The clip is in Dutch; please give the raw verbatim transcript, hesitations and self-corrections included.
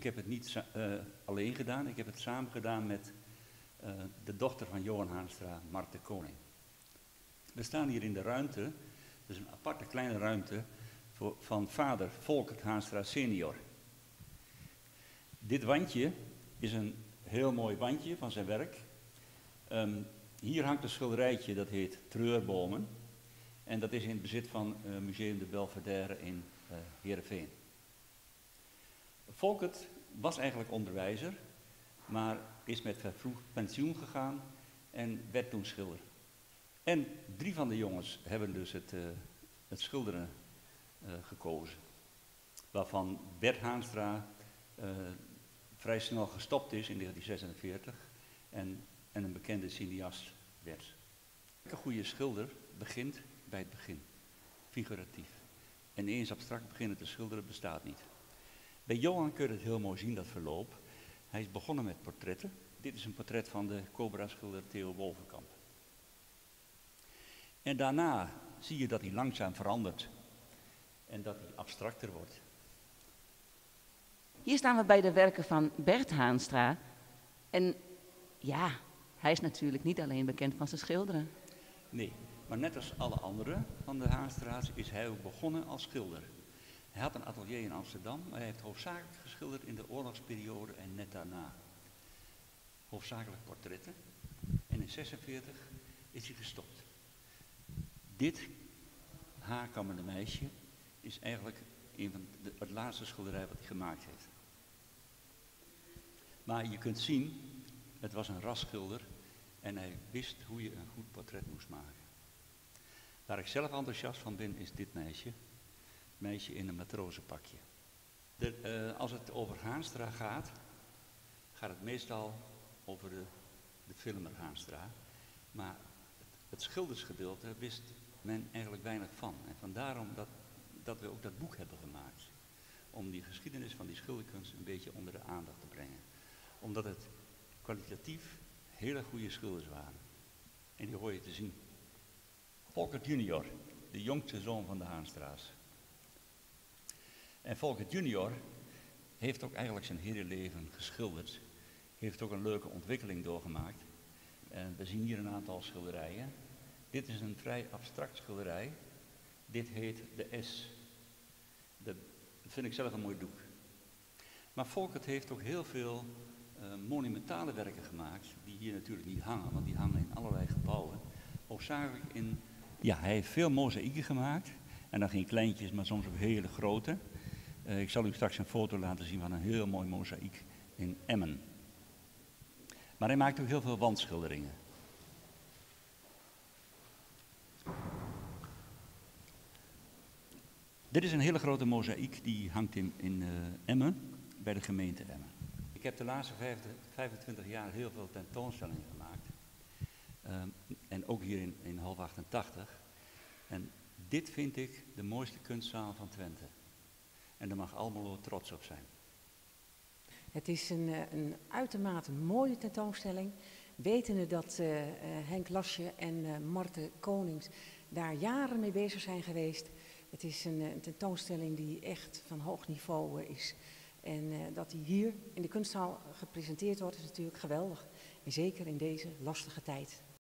ik heb het niet uh, alleen gedaan, ik heb het samen gedaan met uh, de dochter van Johan Haanstra, Marthe Koning. We staan hier in de ruimte, dus een aparte kleine ruimte, voor, van vader Volkert Haanstra senior. Dit wandje is een heel mooi wandje van zijn werk. Um, hier hangt een schilderijtje dat heet Treurbomen. En dat is in het bezit van uh, Museum de Belvedere in uh, Heerenveen. Volkert was eigenlijk onderwijzer, maar is met vervroegd pensioen gegaan en werd toen schilder. En drie van de jongens hebben dus het, uh, het schilderen uh, gekozen. Waarvan Bert Haanstra uh, vrij snel gestopt is in negentien zesenveertig en, en een bekende cineast werd. Een goede schilder begint bij het begin, figuratief. En eens abstract beginnen te schilderen bestaat niet. Bij Johan kun je het heel mooi zien, dat verloop. Hij is begonnen met portretten. Dit is een portret van de Cobra-schilder Theo Wolvenkamp. En daarna zie je dat hij langzaam verandert en dat hij abstracter wordt. Hier staan we bij de werken van Bert Haanstra. En ja, hij is natuurlijk niet alleen bekend van zijn schilderen. Nee, maar net als alle anderen van de Haanstra's is hij ook begonnen als schilder. Hij had een atelier in Amsterdam, maar hij heeft hoofdzakelijk geschilderd in de oorlogsperiode en net daarna. Hoofdzakelijk portretten. En in zesenveertig is hij gestopt. Dit haarkammende meisje is eigenlijk een van de, het laatste schilderij wat hij gemaakt heeft. Maar je kunt zien, het was een rasschilder en hij wist hoe je een goed portret moest maken. Waar ik zelf enthousiast van ben, is dit meisje. Meisje in een matrozenpakje. De, uh, als het over Haanstra gaat, gaat het meestal over de, de filmer Haanstra. Maar het, het schildersgedeelte wist men eigenlijk weinig van. En vandaar dat, dat we ook dat boek hebben gemaakt. Om die geschiedenis van die schilderkunst een beetje onder de aandacht te brengen. Omdat het kwalitatief hele goede schilders waren. En die hoor je te zien. Volkert junior, de jongste zoon van de Haanstra's. En Volkert junior heeft ook eigenlijk zijn hele leven geschilderd. Heeft ook een leuke ontwikkeling doorgemaakt. En we zien hier een aantal schilderijen. Dit is een vrij abstract schilderij. Dit heet de S. Dat vind ik zelf een mooi doek. Maar Volkert heeft ook heel veel uh, monumentale werken gemaakt, die hier natuurlijk niet hangen, want die hangen in allerlei gebouwen. Hoofdzakelijk in, ja, hij heeft veel mozaïeken gemaakt. En dan geen kleintjes, maar soms ook hele grote. Uh, ik zal u straks een foto laten zien van een heel mooi mozaïek in Emmen. Maar hij maakt ook heel veel wandschilderingen. Dit is een hele grote mozaïek die hangt in, in uh, Emmen, bij de gemeente Emmen. Ik heb de laatste vijfentwintig jaar heel veel tentoonstellingen gemaakt. Um, en ook hier in, in half achtentachtig. En dit vind ik de mooiste kunstzaal van Twente. En daar mag Almelo trots op zijn. Het is een, een uitermate mooie tentoonstelling. Wetende dat uh, uh, Henk Lasje en uh, Marthe Konings daar jaren mee bezig zijn geweest. Het is een, een tentoonstelling die echt van hoog niveau uh, is. En uh, dat die hier in de kunstzaal gepresenteerd wordt is natuurlijk geweldig. En zeker in deze lastige tijd.